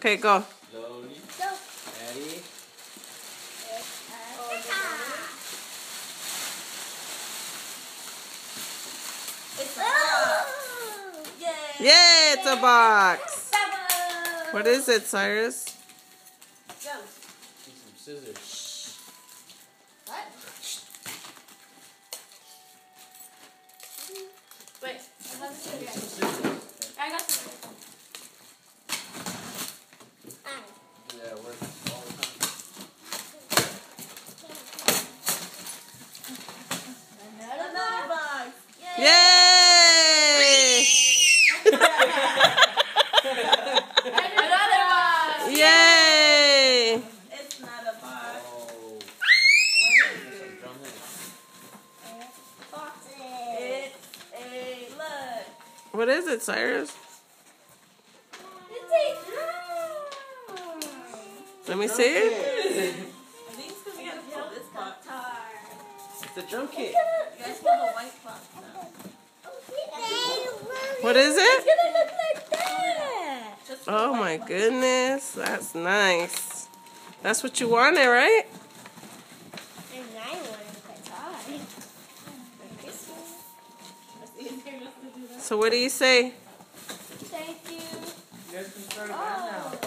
Okay, go. Slowly. Go. Ready? It's Yay, it's a box. What is it, Cyrus? Go. Need some scissors. What? Wait, I have the Need some scissors. scissors. I got scissors. Yeah, it works all the time. Another box. Yay! Another box. Yay! It's not a box. Oh. Some drum hits. It's a look. What is it, Cyrus? It's a Let me see it. I think it's because we gotta pull this box. It's the drum kit. You guys pull the white box now. What is it? It's gonna look like that. Just pull Oh the my white box. goodness, that's nice. That's what you wanted, right? And I wanted the tie. It's easier just to do that. So what do you say? Thank you. You guys can start a band now.